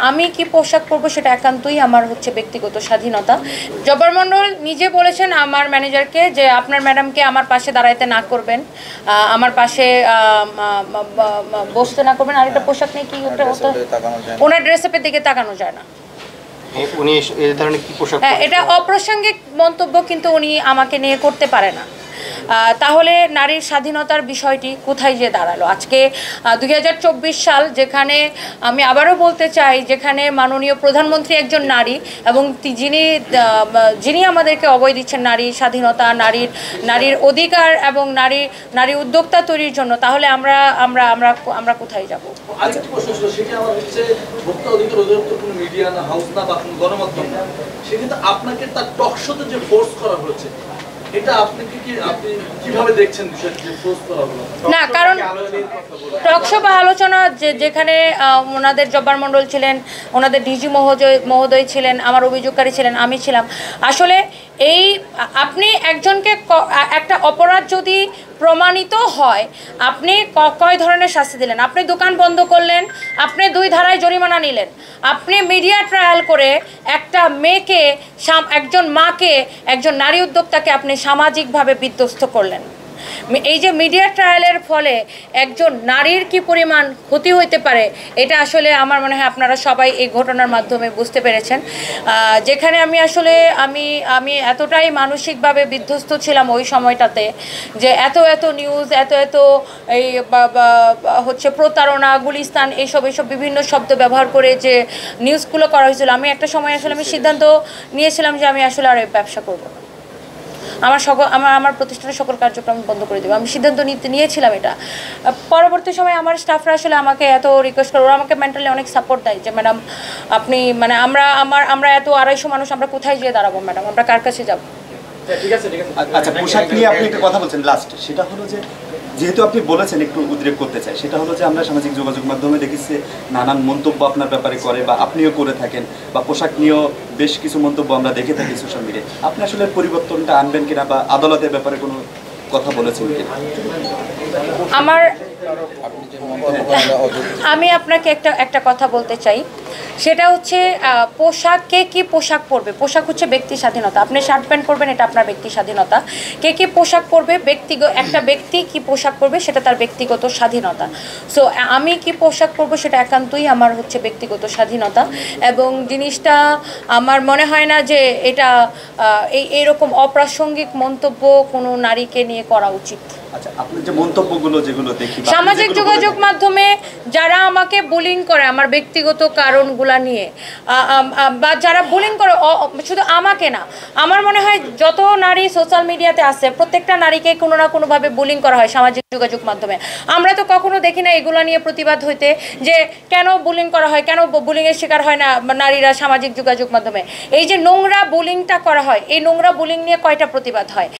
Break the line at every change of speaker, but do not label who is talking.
আমি কি পোশাক পরবো সেটা একান্তই আমার ব্যক্তিগত স্বাধীনতা। জব্বার মণ্ডল নিজে বলেছেন আমার ম্যানেজারকে যে আপনার ম্যাডামকে আমার পাশে দাঁড়াইতে না করবেন, আমার পাশে বসতে না করবেন। আর একটা পোশাক নিয়ে কি ওনার ড্রেস আপের দিকে তাকানো যায় না।
উনি এই ধরনের কি পোশাক,
এটা অপ্রাসঙ্গিক মন্তব্য কিন্তু উনি আমাকে নিয়ে করতে পারে না। তাহলে নারীর স্বাধীনতার বিষয়টি কোথায় যে দাঁড়ালো? আজকে 2024 সাল, যেখানে আমি আবারও বলতে চাই, যেখানে মাননীয় প্রধানমন্ত্রী একজন নারী এবং যিনি আমাদেরকে অভয় দিচ্ছেন নারী স্বাধীনতা, নারীর অধিকার এবং নারী উদ্যোক্তা তৈরির জন্য, তাহলে আমরা আমরা আমরা আমরা কোথায় যাব?
আরেকটি প্রশ্ন ছিল, সেটা আমার ভোক্তা অধিকার অধিদপ্তর কোনো মিডিয়া না, হাউস না, বা কোনো গণমাধ্যম না, সেক্ষেত্রে আপনাকে তার টক শোতে যে ফোর্স করা হয়েছে, এটা আপনি কিভাবে দেখছেন বিষয়টি, যে ফোর্স করা হলো?
না, কারণ টকশো বা আলোচনা যেখানে ওনাদের জব্বার মণ্ডল ছিলেন, ওনাদের ডিজি মহোদয় ছিলেন, আমার অভিযোগকারী ছিলেন, আমি ছিলাম। আসলে আপনি একজনকে একটা অপরাধ যদি প্রমাণিত হয়, আপনি কয় ধরনের শাস্তি দিলেন? আপনি দোকান বন্ধ করলেন, আপনি 2 ধারায় জরিমানা নিলেন, আপনি মিডিয়া ট্রায়াল করে একটা মেয়েকে, একজন মাকে, একজন নারী উদ্যোক্তাকে আপনি সামাজিকভাবে বিধ্বস্ত করলেন। এই যে মিডিয়া ট্রায়ালের ফলে একজন নারীর কি পরিমাণ ক্ষতি হইতে পারে, এটা আসলে আমার মনে হয় আপনারা সবাই এই ঘটনার মাধ্যমে বুঝতে পেরেছেন। যেখানে আমি এতটাই মানসিকভাবে বিধ্বস্ত ছিলাম ওই সময়টাতে, যে এত নিউজ, এত এই প্রতারণা, গুলিস্তান, এইসব বিভিন্ন শব্দ ব্যবহার করে যে নিউজগুলো করা হয়েছিল, আমি একটা সময় আসলে আমি সিদ্ধান্ত নিয়েছিলাম যে আমি আসলে আর ব্যবসা করবো না, আমার প্রতিষ্ঠানের সকল কার্যক্রম বন্ধ করে দেবো। আমি সিদ্ধান্ত নিয়েছিলাম এটা। পরবর্তী সময় আমার স্টাফরা আসলে আমাকে এত রিকোয়েস্ট করে, ওরা আমাকে মেন্টালি অনেক সাপোর্ট দেয় যে ম্যাডাম আপনি, মানে আমরা এত 250 মানুষ, আমরা কোথায় যেয়ে দাঁড়াবো ম্যাডাম, আমরা কার কাছে যাবো?
আচ্ছা, পোশাক নিয়ে আপনি একটা কথা বলছেন লাস্ট, সেটা হলো যে যেহেতু আপনি বলেছেন, একটু উদ্রেক করতে চাই, সেটা হলো যে আমরা সামাজিক যোগাযোগ মাধ্যমে দেখেছি নানান মন্তব্য আপনার ব্যাপারে করে, বা আপনিও করে থাকেন, বা পোশাক নিয়েও বেশ কিছু মন্তব্য আমরা দেখে থাকি সোশ্যাল মিডিয়ায়। আপনি আসলে পরিবর্তনটা আনবেন কিনা, বা আদালতের ব্যাপারে কোনো কথা বলেছেন কিনা?
আমি আপনাকে একটা কথা বলতে চাই, সেটা হচ্ছে কে কি পোশাক পরবে, পোশাক হচ্ছে ব্যক্তি স্বাধীনতা। আপনি শার্ট প্যান্ট পরবেন, এটা আপনার ব্যক্তি স্বাধীনতা। কে কি পোশাক পরবে, একটা ব্যক্তি কি পোশাক পরবে, সেটা তার ব্যক্তিগত স্বাধীনতা। সো আমি কি পোশাক পরবো সেটা একান্তই আমার ব্যক্তিগত স্বাধীনতা, এবং জিনিসটা আমার মনে হয় না যে এটা এইরকম অপ্রাসঙ্গিক মন্তব্য কোনো নারীকে নিয়ে করা উচিত।
আচ্ছা, আপনি যে মন্তব্যগুলো যেগুলো দেখি
সামাজিক যোগাযোগ মাধ্যমে যারা আমাকে বুলিং করে আমার ব্যক্তিগত কারণগুলা নিয়ে, বা যারা বুলিং করে, শুধু আমাকে না, আমার মনে হয় যত নারী সোশ্যাল মিডিয়াতে আছে, প্রত্যেকটা নারীকে কোনো না কোনোভাবে বুলিং করা হয় সামাজিক যোগাযোগ মাধ্যমে। আমরা তো কখনো দেখি না এগুলো নিয়ে প্রতিবাদ হইতে, যে কেন বুলিং করা হয়, কেন বুলিংয়ের শিকার হয় না নারীরা সামাজিক যোগাযোগ মাধ্যমে। এই যে নোংরা বুলিংটা করা হয়, এই নোংরা বুলিং নিয়ে কয়টা প্রতিবাদ হয়?